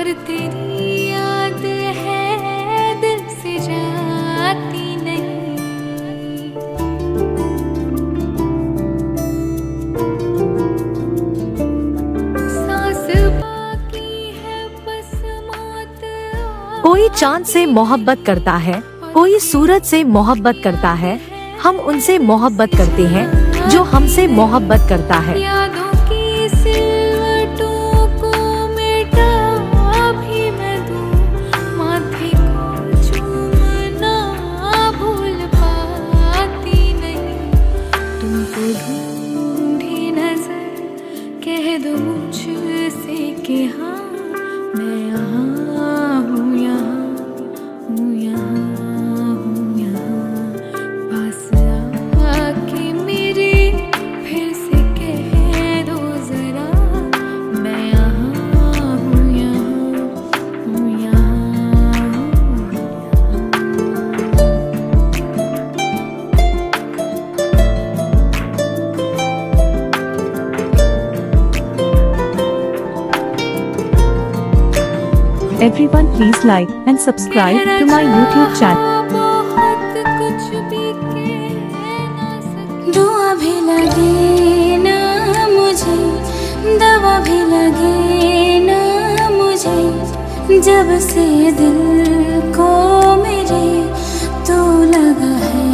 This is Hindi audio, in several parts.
और तेरी याद है दिल से जाती नहीं। सांस बाकी है बस मौत। कोई चांद से मोहब्बत करता है, कोई सूरज से मोहब्बत करता है। हम उनसे मोहब्बत करते हैं जो हमसे मोहब्बत करता है। यादों की सिलवटों को मिटा भी मैं दूं, माथे को चूमना भूल पाती नहीं। तुमको ढूंढी नजर कह दो मुझसे कि हाँ मैं यहाँ हूँ, यहाँ हूँ, यहाँ हूँ, यहाँ पास आके मेरे फिर से कह दो जरा मैं यहाँ हूँ, यहाँ हूँ, यहाँ हूँ। Everyone please like and subscribe to my YouTube channel. बहुत कुछ भी कह ना सके। दुआ भी लगे ना मुझे, दवा भी लगे ना मुझे, जब से दिल को मेरे तो लगा है।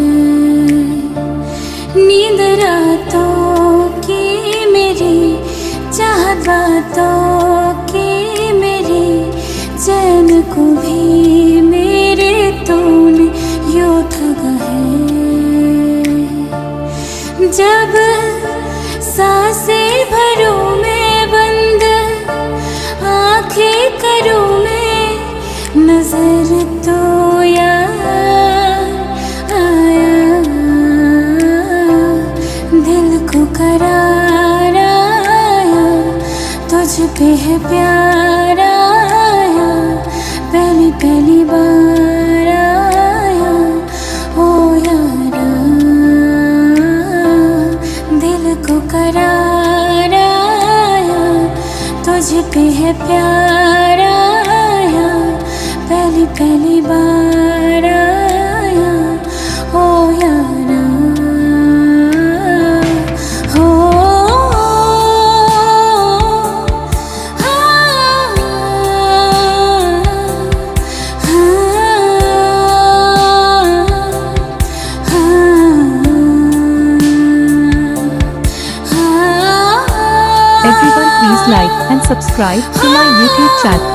नींद रातों की मेरी, चाहत बातों की मेरी, चैन को भी मेरे तूने यूं ठगा है। जब सांसें भरूं मैं बंद, आंखें करूं मैं, नजर तो यार आया, दिल को करार आया, तुझ पे है प्यार आया, पहली पहली बार आया। ओ यारा दिल को करार आया, तुझ पे है प्यार आया, पहली पहली बार आया। ओ यारा हो Everyone please like and subscribe to my YouTube channel.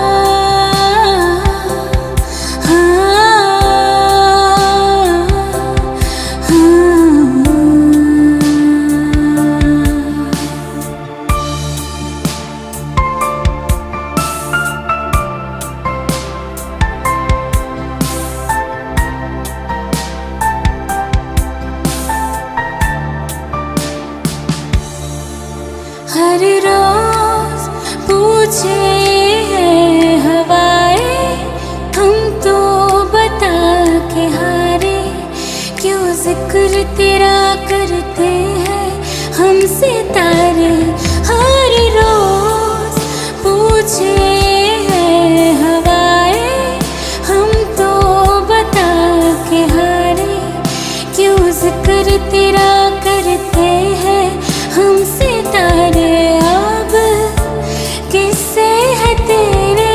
हर रोज पूछे हैं हवाएं, हम तो बता के हारे, क्यों जिक्र तेरा करते हैं हम सितारे। हर रोज पूछे हैं हवाएं, हम तो बता के हारे, क्यों जिक्र तेरा करते हैं हम सितारे। अब किससे है तेरे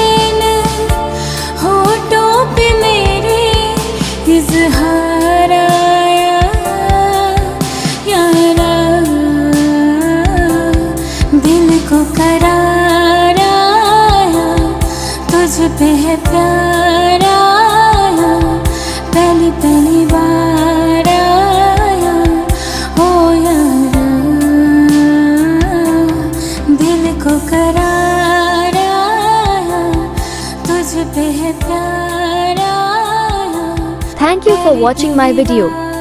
होठों पे मेरे इज़हार आया, यारा दिल को करार आया, तुझ पे है प्यार आया, पहली पहली बार आया। ओ यारा दिल को करार आया, तुझ पे है प्यार आया। Thank you for watching my video.